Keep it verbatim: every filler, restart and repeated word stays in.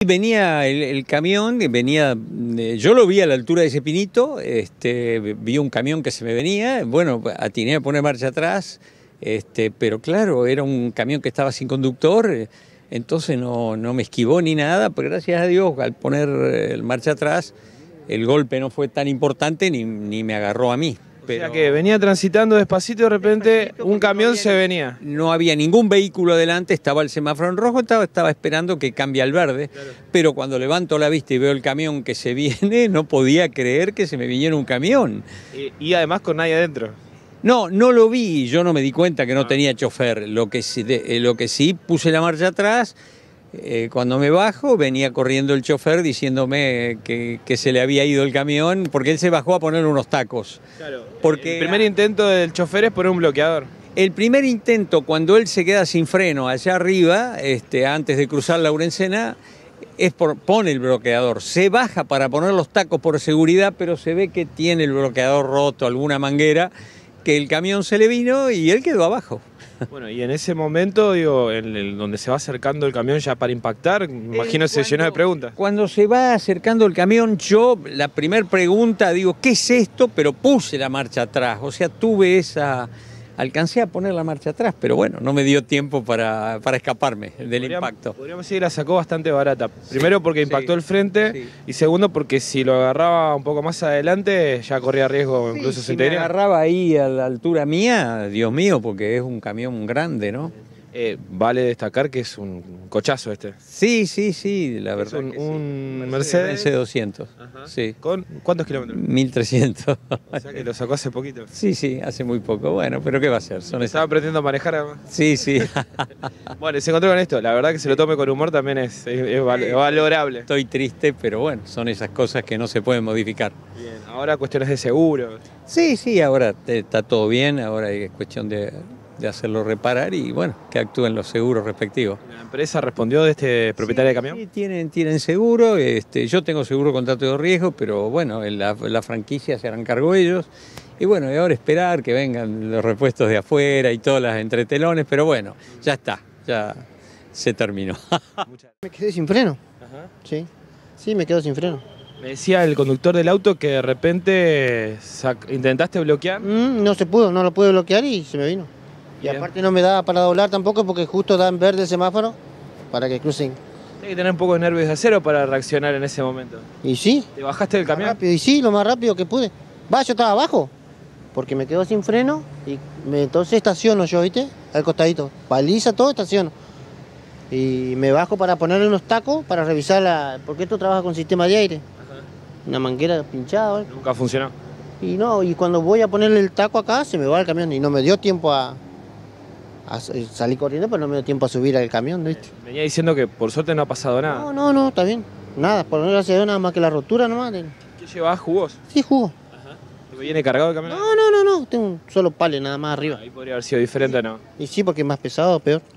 Venía el, el camión, venía, yo lo vi a la altura de ese pinito, este, vi un camión que se me venía, bueno, atiné a poner marcha atrás, este, pero claro, era un camión que estaba sin conductor, entonces no, no me esquivó ni nada, pero gracias a Dios al poner el marcha atrás, el golpe no fue tan importante ni, ni me agarró a mí. Pero, o sea que venía transitando despacito y de repente despacito, un camión no había, se venía. No había ningún vehículo adelante, estaba el semáforo en rojo, estaba, estaba esperando que cambie al verde, claro. Pero cuando levanto la vista y veo el camión que se viene, no podía creer que se me viniera un camión. Y, y además con nadie adentro. No, no lo vi, yo no me di cuenta que no, no. tenía chofer, lo que, sí, de, lo que sí puse la marcha atrás. Eh, cuando me bajo venía corriendo el chofer diciéndome que, que se le había ido el camión porque él se bajó a poner unos tacos. Claro, porque el primer intento del chofer es poner un bloqueador. El primer intento, cuando él se queda sin freno allá arriba, este, antes de cruzar la Laurencena, es por, pone el bloqueador. Se baja para poner los tacos por seguridad, pero se ve que tiene el bloqueador roto, alguna manguera, que el camión se le vino y él quedó abajo. Bueno, y en ese momento, digo, en el, donde se va acercando el camión ya para impactar, me imagino se llenó de preguntas. Cuando se va acercando el camión, yo la primera pregunta digo, ¿qué es esto? Pero puse la marcha atrás, o sea, tuve esa... Alcancé a poner la marcha atrás, pero bueno, no me dio tiempo para, para escaparme del podríamos, impacto. Podríamos decir que la sacó bastante barata. Primero porque impactó sí, el frente sí. Y segundo porque si lo agarraba un poco más adelante ya corría riesgo sí, incluso si su integridad. Si me agarraba ahí a la altura mía, Dios mío, porque es un camión grande, ¿no? Eh, vale destacar que es un cochazo este. Sí, sí, sí, la verdad. Es un, que un sí. Mercedes. Mercedes doscientos. Ajá. Sí. ¿Con cuántos kilómetros? mil trescientos. O sea que lo sacó hace poquito. Sí, sí, hace muy poco. Bueno, pero ¿qué va a hacer? Son Estaba esas... aprendiendo a manejar además. Sí, sí. Bueno, se encontró con esto. La verdad que se lo tome con humor también es, es, es valorable. Estoy triste, pero bueno, son esas cosas que no se pueden modificar. Bien, ahora cuestiones de seguro. Sí, sí, ahora está todo bien, ahora es cuestión de... de hacerlo reparar y bueno, que actúen los seguros respectivos. ¿La empresa respondió de este propietario sí, de camión? Sí, tienen, tienen seguro, este, yo tengo seguro contrato de riesgo, pero bueno, en la, la franquicia se harán cargo ellos. Y bueno, y ahora esperar que vengan los repuestos de afuera y todas las entretelones, pero bueno, ya está, ya se terminó. Me quedé sin freno. Ajá. Sí, sí, me quedo sin freno. Me decía el conductor del auto que de repente intentaste bloquear. Mm, no se pudo, no lo pude bloquear y se me vino. Y bien. Aparte no me da para doblar tampoco porque justo da en verde el semáforo para que crucen. Hay que tener un poco de nervios de acero para reaccionar en ese momento. ¿Y sí? ¿Te bajaste del camión? Rápido, y sí, lo más rápido que pude. Va, yo estaba abajo porque me quedo sin freno y me, entonces estaciono yo, ¿viste? Al costadito. Baliza todo, estaciono. Y me bajo para ponerle unos tacos para revisar la... porque esto trabaja con sistema de aire. Ajá. Una manguera pinchada. ¿eh? Nunca funcionó. Y no, y cuando voy a ponerle el taco acá se me va el camión y no me dio tiempo a... salí corriendo, pero no me dio tiempo a subir al camión, ¿viste? Venía diciendo que por suerte no ha pasado nada. No, no, no, está bien. Nada, por no gracias a Dios, nada más que la rotura nomás. ¿Qué llevabas, jugos? Sí, jugo. Ajá. ¿Te viene cargado el camión? No, no, no, no, tengo un solo pale nada más arriba. Ah, ahí podría haber sido diferente, ¿no? Y sí, porque es más pesado, peor.